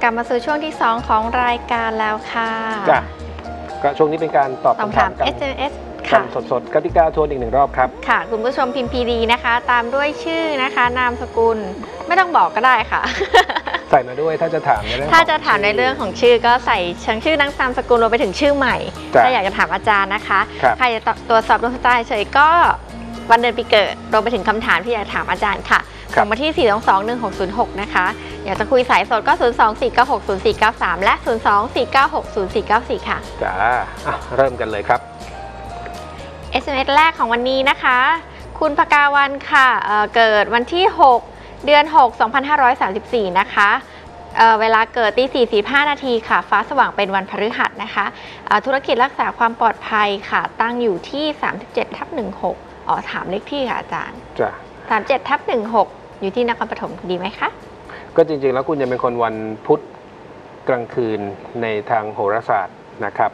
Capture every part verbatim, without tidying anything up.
ลับมาสู่ช่วงที่สองของรายการแล้วค่ะจ้ะก็ช่วงนี้เป็นการตอบคำถามกันเอส เอ็ม เอสกันสดๆกติกาทวนอีกหนึ่งรอบครับค่ะคุณผู้ชมพิมพ์ พี ดี นะคะตามด้วยชื่อนะคะนามสกุลไม่ต้องบอกก็ได้ค่ะใส่มาด้วยถ้าจะถามในเรื่องถ้าจะถามในเรื่องของชื่อก็ใส่ทั้งชื่อนามสกุลรวมไปถึงชื่อใหม่ถ้าอยากจะถามอาจารย์นะคะใครจะตรวจสอบดวงชะตาเฉยก็วันเดือนปีเกิดรวมไปถึงคำถามที่อยากถามอาจารย์ค่ะส่งมาที่ สี่ สอง สอง หนึ่ง หก ศูนย์ หก นะคะอยากจะคุยสายสดก็ ศูนย์ สอง สี่ เก้า หก ศูนย์ สี่ เก้า สาม และ ศูนย์ สอง สี่ เก้า หก ศูนย์ สี่ เก้า สี่ ค่ะจ้าเริ่มกันเลยครับเอส เอ็ม เอส แรกของวันนี้นะคะคุณภกาวันค่ะ เ, เกิดวันที่หกเดือนหก สองพันห้าร้อยสามสิบสี่นะคะเ, เวลาเกิดตีสี่ สี่สิบห้านาทีค่ะฟ้าสว่างเป็นวันพฤหัสนะคะธุรกิจรักษาความปลอดภัยค่ะตั้งอยู่ที่ สามสิบเจ็ดทับหนึ่งหก อ๋อถามเลขที่ค่ะอาจารย์จ้ะสามสิบเจ็ดทับหนึ่งหกอยู่ที่นครปฐมดีไหมคะก็จริงๆแล้วคุณจะเป็นคนวันพุธกลางคืนในทางโหราศาสตร์นะครับ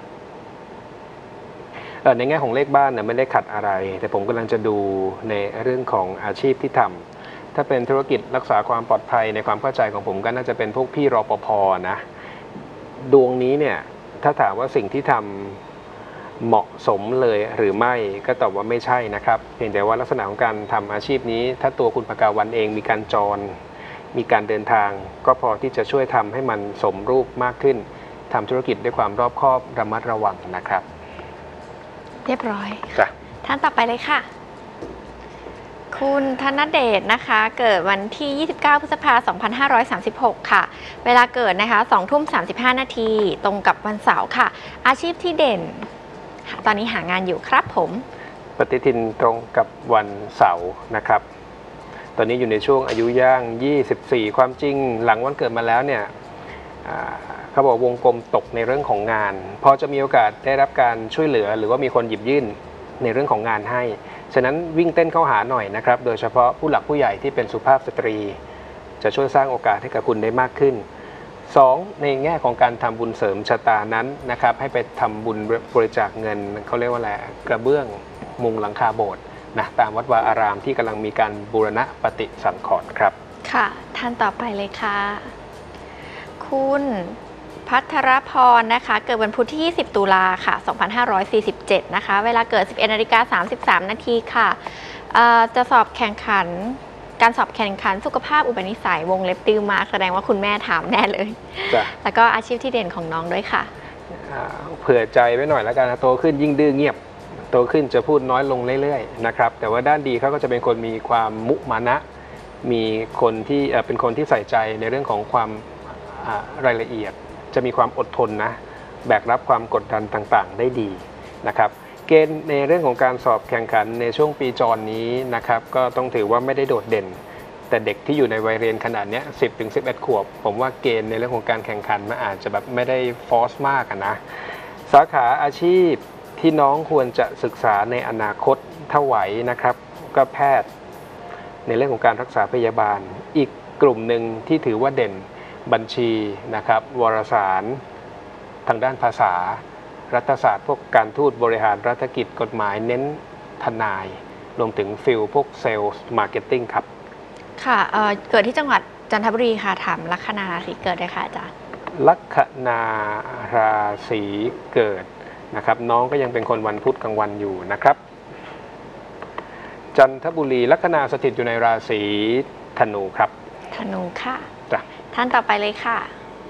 ในแง่ของเลขบ้านเนี่ยไม่ได้ขัดอะไรแต่ผมกำลังจะดูในเรื่องของอาชีพที่ทำถ้าเป็นธุรกิจรักษาความปลอดภัยในความเข้าใจของผมก็น่าจะเป็นพวกพี่รปภ.นะดวงนี้เนี่ยถ้าถามว่าสิ่งที่ทำเหมาะสมเลยหรือไม่ก็ตอบว่าไม่ใช่นะครับเพียงแต่ว่าลักษณะของการทำอาชีพนี้ถ้าตัวคุณภกาวันเองมีการจรมีการเดินทางก็พอที่จะช่วยทำให้มันสมรูปมากขึ้นทำธุรกิจด้วยความรอบคอบระมัดระวังนะครับเรียบร้อยจ้ะท่านต่อไปเลยค่ะคุณธนเดชนะคะเกิดวันที่ ยี่สิบเก้า พฤษภาคม สองพันห้าร้อยสามสิบหก ค่ะเวลาเกิดนะคะ สองทุ่มสามสิบห้านาทีตรงกับวันเสาร์ค่ะอาชีพที่เด่นตอนนี้หางานอยู่ครับผมปฏิทินตรงกับวันเสาร์นะครับตอนนี้อยู่ในช่วงอายุย่างยี่สิบสี่ความจริงหลังวันเกิดมาแล้วเนี่ยเขาบอกวงกลมตกในเรื่องของงานพอจะมีโอกาสได้รับการช่วยเหลือหรือว่ามีคนหยิบยื่นในเรื่องของงานให้ฉะนั้นวิ่งเต้นเข้าหาหน่อยนะครับโดยเฉพาะผู้หลักผู้ใหญ่ที่เป็นสุภาพสตรีจะช่วยสร้างโอกาสให้กับคุณได้มากขึ้นสองในแง่ของการทำบุญเสริมชะตานั้นนะครับให้ไปทำบุญบริจาคเงินเขาเรียกว่าอะไรกระเบื้องมุงหลังคาโบสถ์นะตามวัดวาอารามที่กำลังมีการบูรณะปฏิสังขรณ์ครับค่ะท่านต่อไปเลยค่ะคุณพัทรพรนะคะเกิดวันพุธที่ ยี่สิบ ตุลาค่ะ สองพันห้าร้อยสี่สิบเจ็ด นะคะเวลาเกิด สิบเอ็ดนาฬิกาสามสิบสาม นาทีค่ะจะสอบแข่งขันการสอบแข่งขันสุขภาพอุปนิสัยวงเล็บตื้อมาแสดงว่าคุณแม่ถามแน่เลยแล้วก็อาชีพที่เด่นของน้องด้วยค่ะเผื่อใจไว้หน่อยแล้วกันนะโตขึ้นยิ่งดื้อเงียบโตขึ้นจะพูดน้อยลงเรื่อยๆนะครับแต่ว่าด้านดีเขาก็จะเป็นคนมีความมุมานะมีคนที่เป็นคนที่ใส่ใจในเรื่องของความรายละเอียดจะมีความอดทนนะแบกรับความกดดันต่างๆได้ดีนะครับเกณฑ์ในเรื่องของการสอบแข่งขันในช่วงปีจรนี้นะครับก็ต้องถือว่าไม่ได้โดดเด่นแต่เด็กที่อยู่ในวัยเรียนขนาดนี้ สิบถึงสิบเอ็ด ขวบผมว่าเกณฑ์ในเรื่องของการแข่งขันมันอาจจะแบบไม่ได้ฟอร์สมากนะสาขาอาชีพที่น้องควรจะศึกษาในอนาคตถ้าไหวนะครับก็แพทย์ในเรื่องของการรักษาพยาบาลอีกกลุ่มหนึ่งที่ถือว่าเด่นบัญชีนะครับวารสารทางด้านภาษารัฐศาสตร์พวกการทูตบริหารรัฐกิจกฎหมายเน้นทนายรวมถึงฟิลพวกเซลล์มาร์เก็ตติ้งครับค่ะ เ, เกิดที่จังหวัดจันทบุรีค่ะถามลัคนาราศีเกิดด้วยค่ะอาจารย์ลัคนาราศีเกิดนะครับน้องก็ยังเป็นคนวันพุธกลางวันอยู่นะครับจันทบุรีลัคนาสถิตอยู่ในราศีธนูครับธนูค่ะท่านต่อไปเลยค่ะ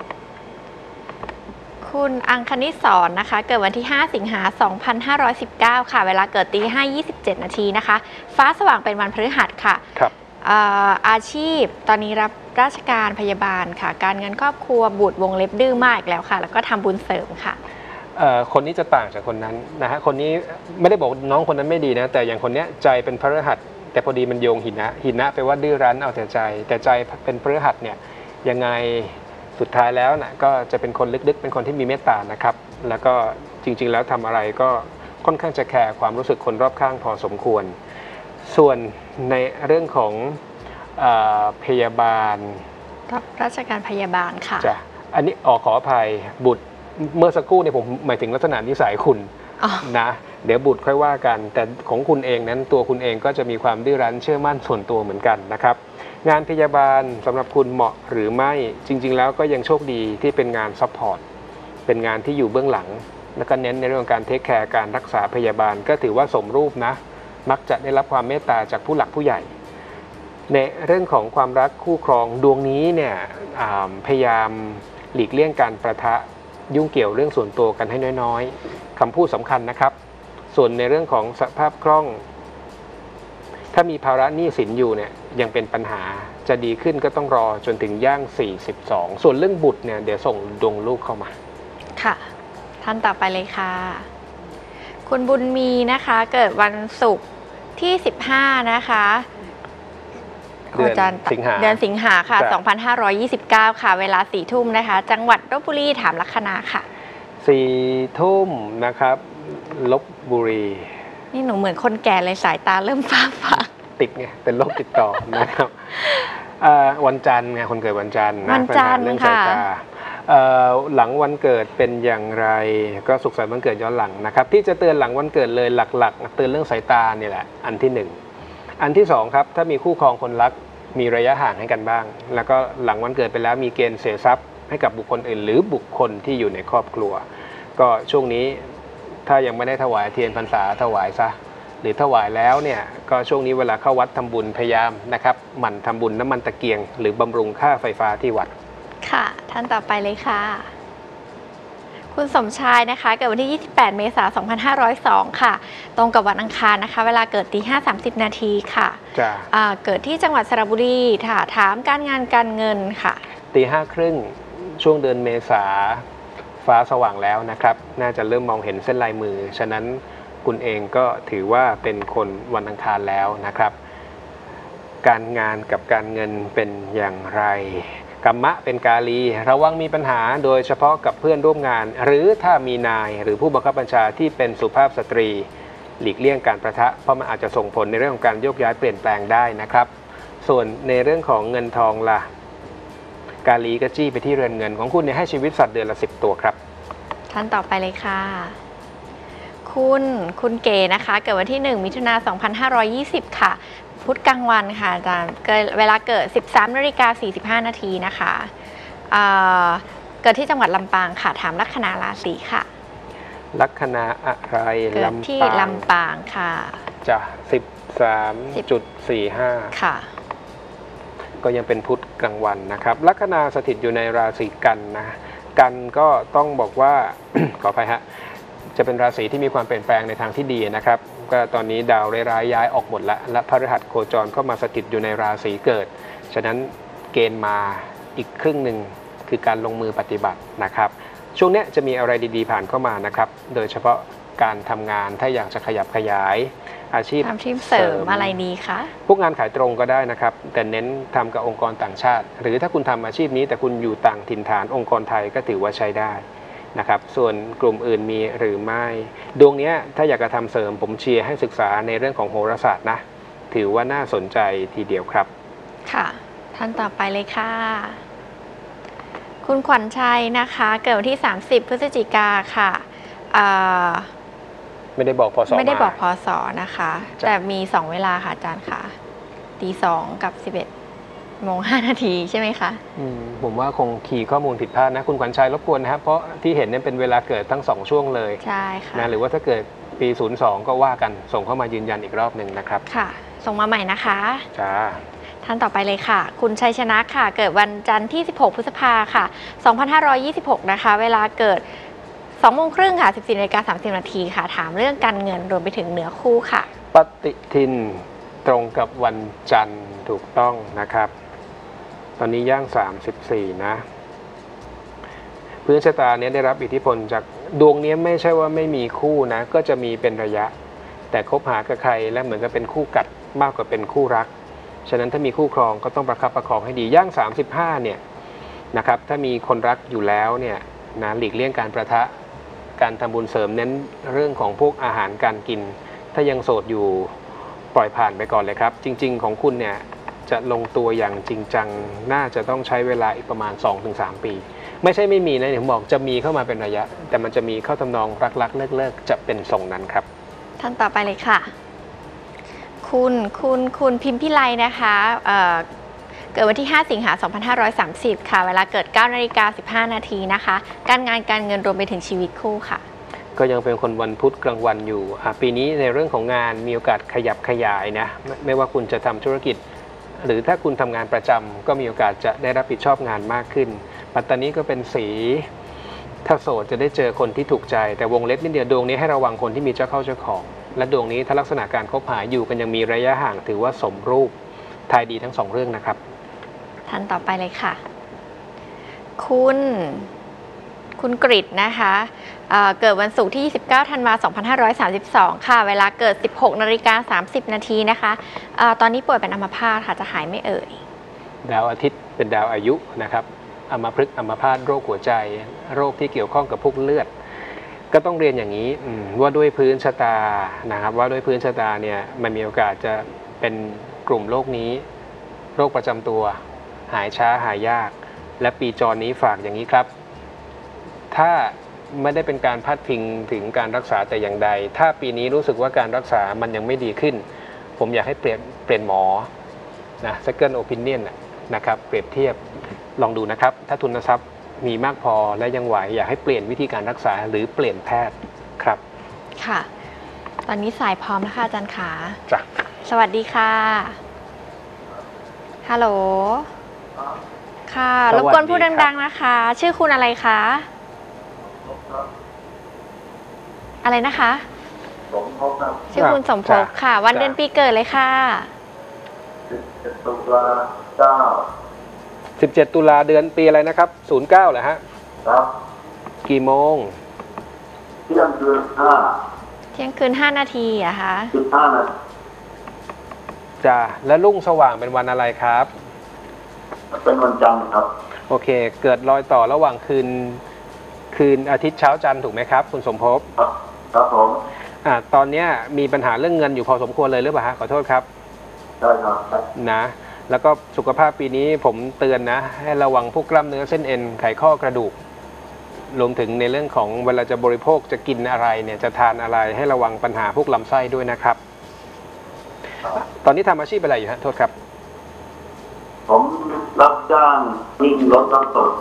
คุณอังคณิศรนะคะเกิดวันที่ห้าสิงหาคมสองพันห้าร้อยสิบเก้าค่ะเวลาเกิดตีห้า ยี่สิบเจ็ด นาทีนะคะฟ้าสว่างเป็นวันพฤหัสค่ะครับอาชีพตอนนี้รับราชการพยาบาลค่ะการเงินครอบครัวบุตรวงเล็บดื้อมากอีกแล้วค่ะแล้วก็ทำบุญเสริมค่ะคนนี้จะต่างจากคนนั้นนะฮะคนนี้ไม่ได้บอกน้องคนนั้นไม่ดีนะแต่อย่างคนนี้ใจเป็นพฤหัสแต่พอดีมันโยงหินะหินะแปลว่าดื้อรั้นเอาแต่ใจแต่ใจเป็นพฤหัสเนี่ยยังไงสุดท้ายแล้วนะก็จะเป็นคนลึกๆเป็นคนที่มีเมตตานะครับแล้วก็จริงๆแล้วทำอะไรก็ค่อนข้างจะแคร์ความรู้สึกคนรอบข้างพอสมควรส่วนในเรื่องของพยาบาลรับราชการพยาบาลค่ะจ้ะอันนี้ออกขออภัยบุตรเมื่อสักครู่เนี่ยผมหมายถึงลักษณะนิสัยคุณนะเดี๋ยวบุตรค่อยว่ากันแต่ของคุณเองนั้นตัวคุณเองก็จะมีความดื้อรั้นเชื่อมั่นส่วนตัวเหมือนกันนะครับงานพยาบาลสำหรับคุณเหมาะหรือไม่จริงๆแล้วก็ยังโชคดีที่เป็นงานซัพพอร์ตเป็นงานที่อยู่เบื้องหลังแล้วก็เน้นในเรื่องการเทคแคร์การรักษาพยาบาลก็ถือว่าสมรูปนะมักจะได้รับความเมตตาจากผู้หลักผู้ใหญ่ในเรื่องของความรักคู่ครองดวงนี้เนี่ยพยายามหลีกเลี่ยงการประทะยุ่งเกี่ยวเรื่องส่วนตัวกันให้น้อยๆคำพูดสำคัญนะครับส่วนในเรื่องของสภาพคล่องถ้ามีภาระหนี้สินอยู่เนี่ยยังเป็นปัญหาจะดีขึ้นก็ต้องรอจนถึงย่างสี่สิบสองส่วนเรื่องบุตรเนี่ยเดี๋ยวส่งดวงลูกเข้ามาค่ะท่านต่อไปเลยค่ะคุณบุญมีนะคะเกิดวันศุกร์ที่สิบห้านะคะเดือนสิงหาเดือนสิงหาค่ะ สองพันห้าร้อยยี่สิบเก้า ค่ะเวลาสี่ทุ่มนะคะจังหวัดลพบุรีถามลัคนาค่ะสี่ทุ่มนะครับลพบุรีนี่หนูเหมือนคนแก่เลยสายตาเริ่มฟ้าฟ้าติดไงเป็นโรคติดต่อนะครับวันจันทร์ไงคนเกิดวันจันทร์นะวันจันทร์ค่ะหลังวันเกิดเป็นอย่างไรก็สุขสันต์วันเกิดย้อนหลังนะครับที่จะเตือนหลังวันเกิดเลยหลักๆเตือนเรื่องสายตาเนี่ยแหละอันที่หนึ่งอันที่สองครับถ้ามีคู่ครองคนรักมีระยะห่างให้กันบ้างแล้วก็หลังวันเกิดไปแล้วมีเกณฑ์เสียทรัพย์ให้กับบุคคลอื่นหรือบุคคลที่อยู่ในครอบครัวก็ช่วงนี้ถ้ายังไม่ได้ถวายเทียนพรรษาถวายซะหรือถวายแล้วเนี่ยก็ช่วงนี้เวลาเข้าวัดทำบุญพยายามนะครับหมั่นทำบุญน้ำมันตะเกียงหรือบำรุงค่าไฟฟ้าที่วัดค่ะท่านต่อไปเลยค่ะคุณสมชายนะคะเกิดวันที่ยี่สิบแปดเมษายนสองพันห้าร้อยสองค่ะตรงกับวันอังคารนะคะเวลาเกิดตีห้าสามสิบนาทีค่ะจ้ะเกิดที่จังหวัดสระบุรีค่ะถามการงานการเงินค่ะตีห้าครึ่งช่วงเดือนเมษาฟ้าสว่างแล้วนะครับน่าจะเริ่มมองเห็นเส้นลายมือฉะนั้นคุณเองก็ถือว่าเป็นคนวันอังคารแล้วนะครับการงานกับการเงินเป็นอย่างไรกัมมะเป็นกาลีระวังมีปัญหาโดยเฉพาะกับเพื่อนร่วมงานหรือถ้ามีนายหรือผู้บังคับบัญชาที่เป็นสุภาพสตรีหลีกเลี่ยงการประทะเพราะมันอาจจะส่งผลในเรื่องของการโยกย้ายเปลี่ยนแปลงได้นะครับส่วนในเรื่องของเงินทองล่ะกาลีก็จี้ไปที่เรือนเงินของคุณเนี่ยให้ชีวิตสัตว์เดือนละสิบตัวครับท่านต่อไปเลยค่ะคุณคุณเก๋นะคะเกิดวันที่หนึ่งมิถุนายนสองพันห้าร้อยยี่สิบค่ะพุธกลางวันค่ะอาจารย์เวลาเกิด สิบสามนาฬิกาสี่สิบห้านาทีนะคะเเกิดที่จังหวัดลำปางค่ะถามลัคนาราศีค่ะลัคนาอะไรเกิดที่ลำปางค่ะจ้ะสิบสามจุดสี่ห้าค่ะก็ยังเป็นพุธกลางวันนะครับลัคนาสถิตอยู่ในราศีกันนะกันก็ต้องบอกว่า ขออภัยฮะจะเป็นราศีที่มีความเปลี่ยนแปลงในทางที่ดีนะครับก็ตอนนี้ดาวร้ายย้ายออกหมดแล้วและพฤหัสโคจรเข้ามาสถิตอยู่ในราศีเกิดฉะนั้นเกณฑ์มาอีกครึ่งหนึ่งคือการลงมือปฏิบัตินะครับช่วงนี้จะมีอะไรดีๆผ่านเข้ามานะครับโดยเฉพาะการทำงานถ้าอยากจะขยับขยายอาชีพทำทีมเสริมอะไรดีคะพวกงานขายตรงก็ได้นะครับแต่เน้นทำกับองค์กรต่างชาติหรือถ้าคุณทำอาชีพนี้แต่คุณอยู่ต่างถิ่นฐานองค์กรไทยก็ถือว่าใช้ได้นะครับส่วนกลุ่มอื่นมีหรือไม่ดวงนี้ถ้าอยากจะทำเสริมผมเชียร์ให้ศึกษาในเรื่องของโหราศาสตร์นะถือว่าน่าสนใจทีเดียวครับค่ะท่านต่อไปเลยค่ะคุณขวัญชัยนะคะเกิดวันที่สามสิบพฤศจิกาค่ะไม่ได้บอกพศไม่ได้บอกพศนะคะแต่มีสองเวลาค่ะอาจารย์ค่ะตีสองกับสิบเอ็ดโมงห้านาทีใช่ไหมคะอืมผมว่าคงคีย์ข้อมูลผิดพลาดนะคุณขวัญชัยรบกวนนะครับเพราะที่เห็นเนี่ยเป็นเวลาเกิดทั้งสองช่วงเลยใช่ค่ะนะหรือว่าถ้าเกิดปีศูนย์สองก็ว่ากันส่งเข้ามายืนยันอีกรอบหนึ่งนะครับค่ะส่งมาใหม่นะคะจ้าท่านต่อไปเลยค่ะคุณชัยชนะค่ะเกิดวันจันทร์ที่สิบหกพฤษภาค่ะสองพันห้าร้อยยี่สิบหกนะคะเวลาเกิดสองโมงครึ่งค่ะสิบสี่นาฬิกาสามสิบนาทีค่ะถามเรื่องการเงินรวมไปถึงเนื้อคู่ค่ะปฏิทินตรงกับวันจันทร์ถูกต้องนะครับตอนนี้ย่างสามสิบสี่นะพื้นชะตาเนี้ยได้รับอิทธิพลจากดวงนี้ไม่ใช่ว่าไม่มีคู่นะก็จะมีเป็นระยะแต่คบหากับใครและเหมือนกับเป็นคู่กัดมากกว่าเป็นคู่รักฉะนั้นถ้ามีคู่ครองก็ต้องประคับประคองให้ดีย่างสามสิบห้าเนี่ยนะครับถ้ามีคนรักอยู่แล้วเนี่ยนะหลีกเลี่ยงการประทะการทำบุญเสริมเน้นเรื่องของพวกอาหารการกินถ้ายังโสดอยู่ปล่อยผ่านไปก่อนเลยครับจริงๆของคุณเนี่ยจะลงตัวอย่างจริงจังน่าจะต้องใช้เวลาอีกประมาณ สองถึงสาม ปีไม่ใช่ไม่มีนะผมบอกจะมีเข้ามาเป็นระยะแต่มันจะมีเข้าทำนองรักๆเลิกๆจะเป็นทรงนั้นครับท่านต่อไปเลยค่ะคุณคุณคุณพิมพิไลนะคะเอ่อเกิดวันที่ ห้า สิงหาคม สองพันห้าร้อยสามสิบ ค่ะ เวลาเกิด เก้า นาฬิกา สิบห้า นาทีนะคะ การงานการเงินรวมไปถึงชีวิตคู่ค่ะก็ยังเป็นคนวันพุธกลางวันอยู่ปีนี้ในเรื่องของงานมีโอกาสขยับขยายนะไม่ไม่ว่าคุณจะทำธุรกิจหรือถ้าคุณทำงานประจำก็มีโอกาสจะได้รับผิดชอบงานมากขึ้นปัตตานีก็เป็นสีถ้าโสดจะได้เจอคนที่ถูกใจแต่วงเล็บนิดเดียวดวงนี้ให้ระวังคนที่มีเจ้าเข้าเจ้าของและดวงนี้ถ้าลักษณะการคบหาอยู่กันยังมีระยะห่างถือว่าสมรูปทายดีทั้งสองเรื่องนะครับท่านต่อไปเลยค่ะคุณคุณกฤษนะคะเเกิดวันศุกร์ที่ ยี่สิบเก้า ธันวาคม สองพันห้าร้อยสามสิบสอง ค่ะเวลาเกิด สิบหก นาฬิกา สามสิบ นาทีนะคะอะตอนนี้ป่วยเป็นอัมพาตค่ะจะหายไม่เอ่ยดาวอาทิตย์เป็นดาวอายุนะครับอัมพฤกษ์อัมพาตโรคหัวใจโรคที่เกี่ยวข้องกับพวกเลือดก็ต้องเรียนอย่างนี้ว่าด้วยพื้นชะตานะครับว่าด้วยพื้นชะตาเนี่ยมันมีโอกาสจะเป็นกลุ่มโรคนี้โรคประจำตัวหายช้าหายยากและปีจรนี้ฝากอย่างนี้ครับถ้าไม่ได้เป็นการพาดพิงถึงการรักษาแต่อย่างใดถ้าปีนี้รู้สึกว่าการรักษามันยังไม่ดีขึ้นผมอยากให้เปลี่ยนเปลี่ยนหมอนะ second opinion นะครับเปรียบเทียบลองดูนะครับถ้าทุนทรัพย์มีมากพอและยังไหวอยากให้เปลี่ยนวิธีการรักษาหรือเปลี่ยนแพทย์ครับค่ะตอนนี้สายพร้อมแล้วค่ะอาจารย์ขาจ้ะสวัสดีค่ะฮัลโหลค่ะรบกวนพูดดังๆนะคะชื่อคุณอะไรคะอะไรนะคะสมภพครับชื่อคุณสมภพค่ะวันเดือนปีเกิดเลยค่ะสิบเจ็ดตุลาเก้าสิบเจ็ดตุลาเดือนปีอะไรนะครับศูนย์เก้าเหรอฮะครับกี่โมงเที่ยงคืนห้าเที่ยงคืนห้านาทีอะคะสิบห้านาทีจ้าและรุ่งสว่างเป็นวันอะไรครับเป็นวันจันทร์ครับโอเคเกิดรอยต่อระหว่างคืนคืนอาทิตย์เช้าจันทร์ถูกไหมครับคุณสมภพครับครับผมอ่าตอนนี้มีปัญหาเรื่องเงินอยู่พอสมควรเลยหรือเปล่าฮะขอโทษครับใช่ครับนะแล้วก็สุขภาพปีนี้ผมเตือนนะให้ระวังพวกกล้ามเนื้อเส้นเอ็นไขข้อกระดูกรวมถึงในเรื่องของเวลาจะบริโภคจะกินอะไรเนี่ยจะทานอะไรให้ระวังปัญหาพวกลำไส้ด้วยนะครับตอนนี้ทำอาชีพอะไรอยู่ฮะโทษครับผมรับจ้างวิ่งรถรับส่ง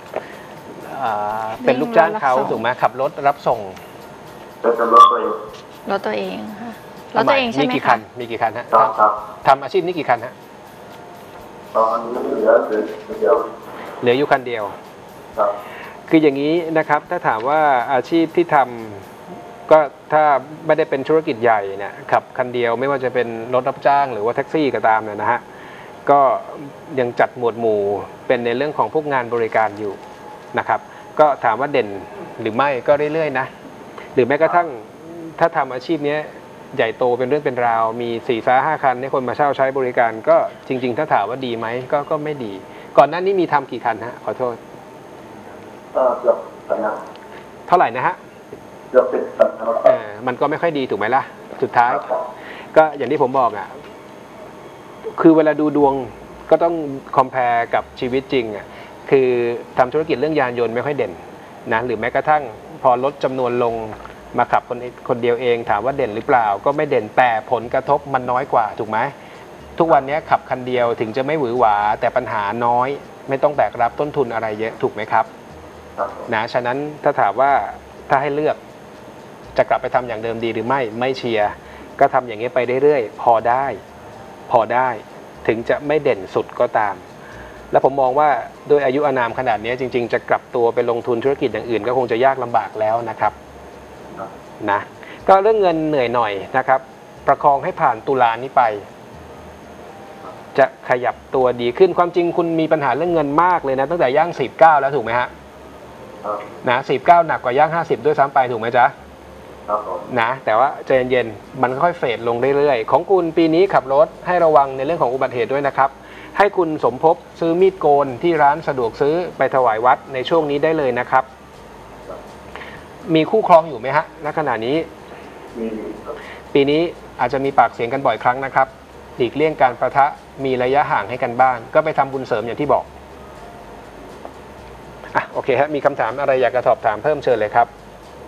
เป็นลูกจ้างเขาถูกไหมขับรถรับส่งเป็นรถตัวเองรถตัวเองค่ะรถตัวเองใช่ไหมคะมีกี่คันมีกี่คันฮะครับทำอาชีพนี้กี่คันฮะตอนนี้เหลือเหลือเดียวเหลืออยู่คันเดียวครับคืออย่างนี้นะครับถ้าถามว่าอาชีพที่ทำก็ถ้าไม่ได้เป็นธุรกิจใหญ่เนี่ยขับคันเดียวไม่ว่าจะเป็นรถรับจ้างหรือว่าแท็กซี่ก็ตามเนี่ยนะฮะก็ยังจัดหมวดหมู่เป็นในเรื่องของพวกงานบริการอยู่นะครับก็ถามว่าเด่นหรือไม่ก็เรื่อยๆนะหรือแม้กระทั่งถ้าทำอาชีพนี้ใหญ่โตเป็นเรื่องเป็นราวมีสี่ซ้าห้าคันให้คนมาเช่าใช้บริการก็จริงๆถ้าถามว่าดีไหมก็ก็ไม่ดีก่อนหน้านี้มีทำกี่คันฮะขอโทษเกือบสิบนะเท่าไหร่นะฮะเกือบสิบเออมันก็ไม่ค่อยดีถูกไหมล่ะสุดท้ายก็อย่างที่ผมบอกอ่ะคือเวลาดูดวงก็ต้องคอมเพลกับชีวิตจริงอ่ะคือทำธุรกิจเรื่องยานยนต์ไม่ค่อยเด่นนะหรือแม้กระทั่งพอลดจำนวนลงมาขับคนคนเดียวเองถามว่าเด่นหรือเปล่าก็ไม่เด่นแต่ผลกระทบมันน้อยกว่าถูกไหมทุกวันนี้ขับคันเดียวถึงจะไม่หวือหวาแต่ปัญหาน้อยไม่ต้องแบกรับต้นทุนอะไรเยอะถูกไหมครับนะฉะนั้นถ้าถามว่าถ้าให้เลือกจะกลับไปทำอย่างเดิมดีหรือไม่ไม่เชียร์ก็ทำอย่างนี้ไปเรื่อยๆพอได้พอได้ถึงจะไม่เด่นสุดก็ตามแล้วผมมองว่าโดยอายุอานามขนาดนี้จริงๆจะกลับตัวไปลงทุนธุรกิจอย่างอื่นก็คงจะยากลำบากแล้วนะครับนะก็เรื่องเงินเหนื่อยหน่อยนะครับประคองให้ผ่านตุลานี้ไปจะขยับตัวดีขึ้นความจริงคุณมีปัญหาเรื่องเงินมากเลยนะตั้งแต่ย่างสี่สิบเก้าแล้วถูกไหมฮะนะสี่สิบเก้าหนักกว่าย่างห้าสิบด้วยซ้ำไปถูกไหมจ๊ะนะแต่ว่าใจเย็นๆมันค่อยเฟดลงเรื่อยๆของคุณปีนี้ขับรถให้ระวังในเรื่องของอุบัติเหตุด้วยนะครับให้คุณสมภพซื้อมีดโกนที่ร้านสะดวกซื้อไปถวายวัดในช่วงนี้ได้เลยนะครับมีคู่ครองอยู่ไหมฮะณขณะนี้ปีนี้อาจจะมีปากเสียงกันบ่อยครั้งนะครับหลีกเลี่ยงการประทะมีระยะห่างให้กันบ้างก็ไปทำบุญเสริมอย่างที่บอกอ่ะโอเคฮะมีคำถามอะไรอยากจะสอบถามเพิ่มเชิญเลยครับ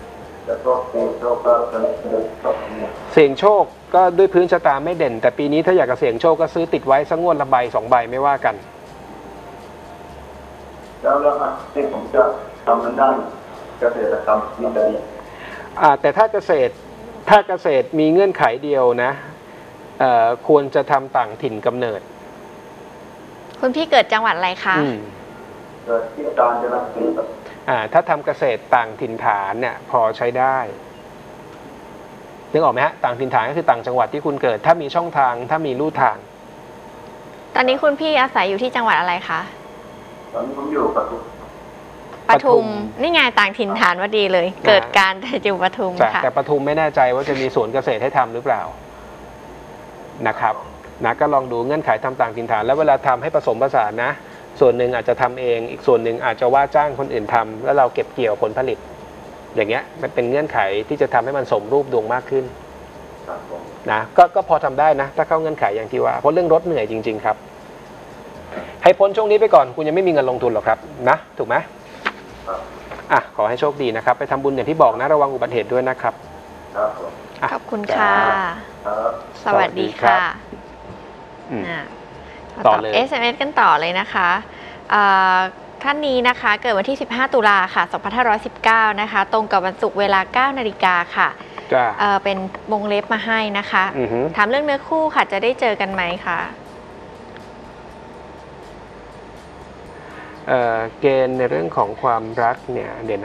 แต่พวกเสี่ยงโชคก็จะชอบเนี่ยเสี่ยงโชคก็ด้วยพื้นชะตาไม่เด่นแต่ปีนี้ถ้าอยากจะเสี่ยงโชคก็ซื้อติดไว้สักงวดละใบสองใบไม่ว่ากันแล้วแล้วที่ผมจะทำมันได้เกษตรกรรมนี่จะดีอ่าแต่ถ้าเกษตรถ้าเกษตรมีเงื่อนไขเดียวนะเอ่อควรจะทำต่างถิ่นกำเนิดคุณพี่เกิดจังหวัดอะไรคะอืมเกิดที่การจะรับซื้อแบบอ่าถ้าทำเกษตรต่างถิ่นฐานเนี่ยพอใช้ได้นึกออกไหมฮะต่างถิ่นฐานก็คือต่างจังหวัดที่คุณเกิด ถ้ามีช่องทางถ้ามีลู่ทางตอนนี้คุณพี่อาศัยอยู่ที่จังหวัดอะไรคะตอนนี้ผมอยู่กับปทุมปทุมนี่ไงต่างถิ่นฐานว่าดีเลย เกิดการแต่อยู่ปทุมแต่ค่ะแต่ปทุมไม่แน่ใจว่าจะมีสวนเกษตรให้ทำหรือเปล่านะครับนะก็ลองดูเงื่อนไขทำต่างถิ่นฐาน แล้วเวลาทำให้ผสมผสานนะ ส่วนหนึ่งอาจจะทำเอง อีกส่วนหนึ่งอาจจะว่าจ้างคนอื่นทำแล้วเราเก็บเกี่ยวผลผลิต อย่างเงี้ยมันเป็นเงื่อนไขที่จะทำให้มันสมรูปดวงมากขึ้นครับผมนะก็ก็พอทำได้นะ ถ้าเข้าเงื่อนไขอย่างที่ว่าเพราะเรื่องรถเหนื่อยจริง ๆ ครับ ให้พ้นช่วงนี้ไปก่อนคุณยังไม่มีเงินลงทุนหรอกครับนะถูกไหมครับอ่ะขอให้โชคดีนะครับไปทำบุญอย่างที่บอกนะระวังอุบัติเหตุด้วยนะครับครับผมอ่ะขอบคุณค่ะครับสวัสดีค่ะอืมอ่ะต่ต่ออเลยเอส เอ็ม เอส กันต่อเลยนะคะอ่าท่านนี้นะคะเกิดวันที่ สิบห้า ตุลาค่ะ สองพันห้าร้อยสิบเก้า นะคะ ตรงกับวันศุกร์เวลา เก้า นาฬิกาค่ะจ้าเอ่อเป็นวงเล็บมาให้นะคะอือฮึถามเรื่องเนื้อคู่ค่ะ จะได้เจอกันไหมคะเอ่อเกณฑ์ในเรื่องของความรักเนี่ยเดี๋ยวนะ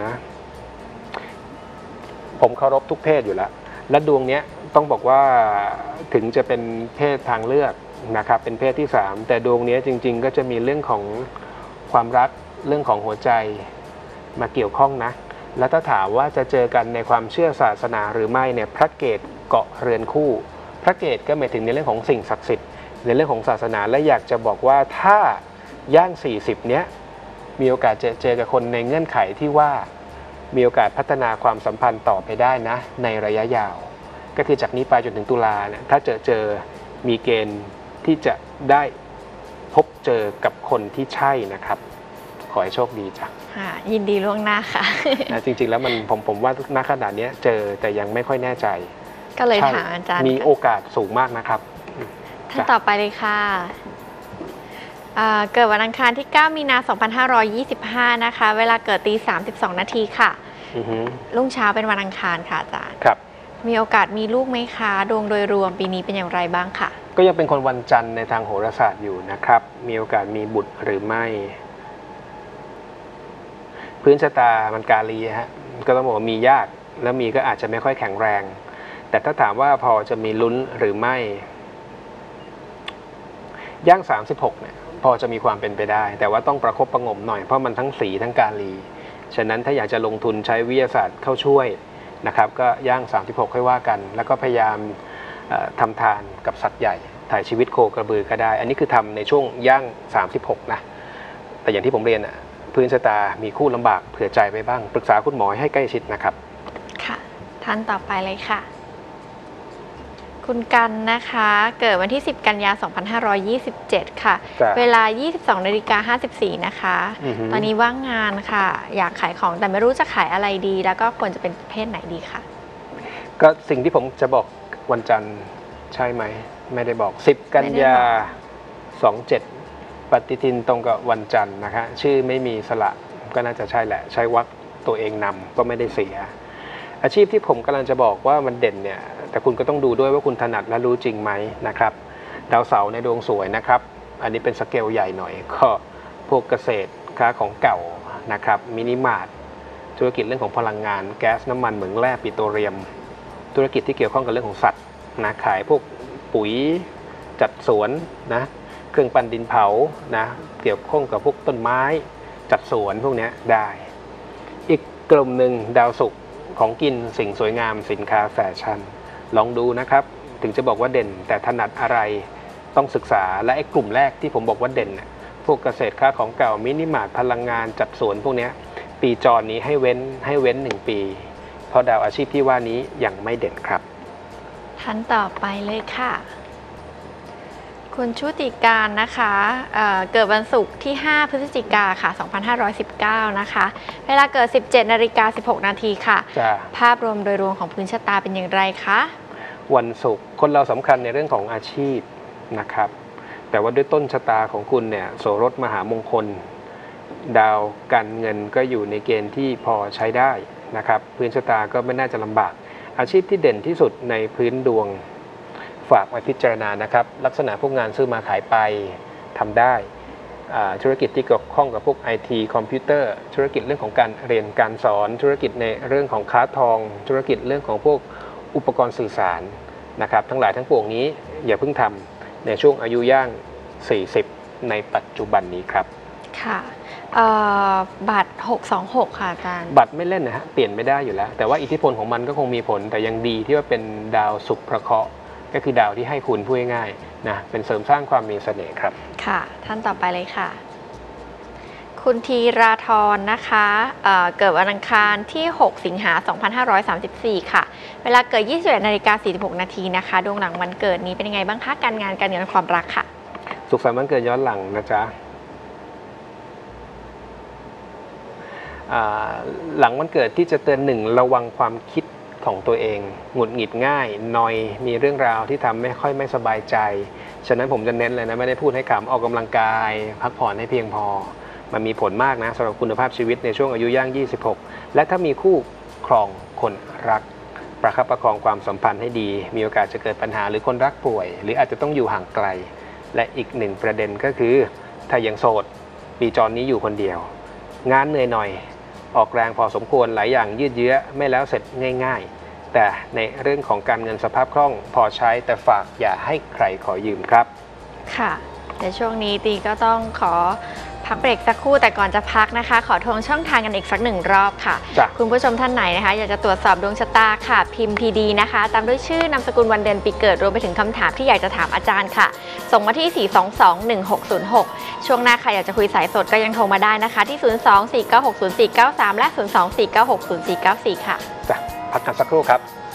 ผมเคารพทุกเพศอยู่แล้ว และดวงเนี้ยต้องบอกว่าถึงจะเป็นเพศทางเลือกนะครับเป็นเพศที่สามแต่ดวงเนี้ยจริง ๆ ก็จะมีเรื่องของความรักเรื่องของหัวใจมาเกี่ยวข้องนะ แล้วถ้าถามว่าจะเจอกันในความเชื่อศาสนาหรือไม่เนี่ยพระเกศเกาะเรือนคู่ พระเกศก็หมายถึงในเรื่องของสิ่งศักดิ์สิทธิ์ในเรื่องของศาสนาและอยากจะบอกว่าถ้าย่างสี่สิบเนี้ยมีโอกาสเจอเจอกับคนในเงื่อนไขที่ว่ามีโอกาสพัฒนาความสัมพันธ์ต่อไปได้นะในระยะยาว ก็คือจากนี้ไปจนถึงตุลาเนี่ยถ้าเจอเจอมีเกณฑ์ที่จะได้พบเจอกับคนที่ใช่นะครับ ขอให้โชคดีจ้ะค่ะ ยินดีล่วงหน้าค่ะนะจริงๆแล้วมันผมผมว่าณขนาดนี้เจอแต่ยังไม่ค่อยแน่ใจก็เลยใช่ถามอาจารย์มีโอกาสสูงมากนะครับท่านต่อไปเลยค่ะอ่าเกิดวันอังคารที่ เก้า มีนา สองพันห้าร้อยยี่สิบห้า นะคะ เวลาเกิดตี สามสิบสอง นาทีค่ะอือฮึรุ่งเช้าเป็นวันอังคารค่ะอาจารย์ครับมีโอกาสมีลูกไหมคะ ดวงโดยรวมปีนี้เป็นอย่างไรบ้างค่ะก็ยังเป็นคนวันจันทร์ในทางโหราศาสตร์อยู่นะครับ มีโอกาสมีบุตรหรือไม่ พื้นชะตามันกาลีฮะก็ต้องบอกว่ามียากแล้วมีก็อาจจะไม่ค่อยแข็งแรง แต่ถ้าถามว่าพอจะมีลุ้นหรือไม่ย่างสามสิบหกเนี่ยพอจะมีความเป็นไปได้ แต่ว่าต้องประคบประหงมหน่อยเพราะมันทั้งสีทั้งกาลีฉะนั้นถ้าอยากจะลงทุนใช้วิทยาศาสตร์เข้าช่วยนะครับก็ย่างสามสิบหกค่อยว่ากัน แล้วก็พยายามทำทานกับสัตว์ใหญ่ถ่ายชีวิตโคกระบือก็ได้ อันนี้คือทำในช่วงย่างสามสิบหกนะแต่อย่างที่ผมเรียนพื้นชะตามีคู่ลำบากเผื่อใจไว้บ้างปรึกษาคุณหมอให้ใกล้ชิดนะครับค่ะ ท่านต่อไปเลยค่ะ คุณกันนะคะ เกิดวันที่ สิบ กันยา สองพันห้าร้อยยี่สิบเจ็ด ค่ะจ้ะเวลา ยี่สิบสอง นาฬิกา ห้าสิบสี่ นะคะอือฮึตอนนี้ว่างงานค่ะ อยากขายของแต่ไม่รู้จะขายอะไรดี แล้วก็ควรจะเป็นเพศไหนดีค่ะก็สิ่งที่ผมจะบอกวันจันทร์ใช่ไหมไม่ได้บอกสิบกันยาสองเจ็ดปฏิทินตรงกับวันจันทร์นะคะชื่อไม่มีสระก็น่าจะใช่แหละใช้วรรคตัวเองนำก็ไม่ได้เสีย อาชีพที่ผมกำลังจะบอกว่ามันเด่นเนี่ยแต่คุณก็ต้องดูด้วยว่าคุณถนัดและรู้จริงไหมนะครับดาวเสาร์ในดวงสวยนะครับอันนี้เป็นสเกลใหญ่หน่อยก็พวกเกษตรค้าของเก่านะครับมินิมาร์ทธุรกิจเรื่องของพลังงานแก๊สน้ำมันเหมืองแร่ปิโตรเลียมธุรกิจที่เกี่ยวข้องกับเรื่องของสัตว์นะขายพวกปุ๋ยจัดสวนนะเครื่องปั่นดินเผานะเกี่ยวข้องกับพวกต้นไม้จัดสวนพวกนี้ได้ อีกกลุ่มหนึ่งดาวศุกร์ของกินสิ่งสวยงามสินค้าแฟชั่นลองดูนะครับถึงจะบอกว่าเด่นแต่ถนัดอะไรต้องศึกษาและไอ้กลุ่มแรกที่ผมบอกว่าเด่นน่ะพวกเกษตรค้าของเก่ามินิมาร์ทพลังงานจัดสวนพวกนี้ปีจรนี้ให้เว้นให้เว้นหนึ่งปีเพราะดาวอาชีพที่ว่านี้ยังไม่เด่นครับท่านต่อไปเลยค่ะ คคุณชุติการนะคะเอ่อเกิดวันศุกร์ที่ ห้า พฤศจิกาค่ะ สองพันห้าร้อยสิบเก้า นะคะ เวลาเกิด สิบเจ็ดนาฬิกาสิบหกนาทีค่ะ ภาพรวมโดยรวมของพื้นชะตาเป็นอย่างไรคะวันศุกร์คนเราสำคัญในเรื่องของอาชีพนะครับ แต่ว่าด้วยต้นชะตาของคุณเนี่ยโสรถมหามงคล ดาวการเงินก็อยู่ในเกณฑ์ที่พอใช้ได้นะครับ พื้นชะตาก็ไม่น่าจะลำบาก อาชีพที่เด่นที่สุดในพื้นดวงฝากไว้พิจารณานะครับ ลักษณะพวกงานซื้อมาขายไปทำได้ธุรกิจที่เกี่ยวข้องกับพวก ไอ ที คอมพิวเตอร์ธุรกิจเรื่องของการเรียนการสอนธุรกิจในเรื่องของค้าทอง ธุรกิจเรื่องของพวกอุปกรณ์สื่อสารนะครับทั้งหลายทั้งปวงนี้อย่าเพิ่งทำในช่วงอายุย่าง สี่สิบ ในปัจจุบันนี้ครับค่ะบัตรหกสองหกค่ะอาจารย์บัตรไม่เล่นนะฮะเปลี่ยนไม่ได้อยู่แล้วแต่ว่าอิทธิพลของมันก็คงมีผลแต่ยังดีที่ว่าเป็นดาวศุกร์พระเคราะห์ก็คือดาวที่ให้คุณพูดง่ายๆนะเป็นเสริมสร้างความมีเสน่ห์ครับค่ะท่านต่อไปเลยค่ะคุณธีราธรนะคะเอ่อเกิดวันอังคารที่ หก สิงหาคม สองพันห้าร้อยสามสิบสี่ ค่ะเวลาเกิด ยี่สิบเอ็ดนาฬิกาสี่สิบหกนาทีนะคะดวงหลังวันเกิดนี้เป็นยังไงบ้างคะการงานการเงินความรักค่ะสุขสันต์วันเกิดย้อนหลังนะจ๊ะหลังวันเกิดที่จะเตือนหนึ่งระวังความคิดของตัวเองหงุดหงิดง่ายนอยมีเรื่องราวที่ทำไม่ค่อยไม่สบายใจฉะนั้นผมจะเน้นเลยนะไม่ได้พูดให้ขำออกกำลังกายพักผ่อนให้เพียงพอมันมีผลมากนะสำหรับคุณภาพชีวิตในช่วงอายุย่างยี่สิบหกและถ้ามีคู่ครองคนรักประคับประคองความสัมพันธ์ให้ดีมีโอกาสจะเกิดปัญหาหรือคนรักป่วยหรืออาจจะต้องอยู่ห่างไกลและอีกหนึ่งประเด็นก็คือถ้ายังโสดปีจรนี้อยู่คนเดียวงานเหนื่อยหน่อยออกแรงพอสมควรหลายอย่างยืดเยื้อไม่แล้วเสร็จง่ายๆแต่ในเรื่องของการเงินสภาพคล่องพอใช้แต่ฝากอย่าให้ใครขอยืมครับค่ะแต่ช่วงนี้ตีก็ต้องขอพักเบรกสักครู่แต่ก่อนจะพักนะคะขอทวงช่องทางกันอีกสักหนึ่งรอบค่ะคุณผู้ชมท่านไหนนะคะอยากจะตรวจสอบดวงชะตาค่ะพิมพ์ พี ดี นะคะตามด้วยชื่อนามสกุลวันเดือนปีเกิดรวมไปถึงคำถามที่อยากจะถามอาจารย์ค่ะส่งมาที่ สี่สองสอง หนึ่งหกศูนย์หก ช่วงหน้าใครอยากจะคุยสายสดก็ยังโทรมาได้นะคะที่ ศูนย์ สอง สี่ เก้า หก ศูนย์ สี่ เก้า สาม และ ศูนย์ สอง สี่ เก้า หก ศูนย์ สี่ เก้า สี่ ค่ะจ้ะพักกันสักครู่ครับ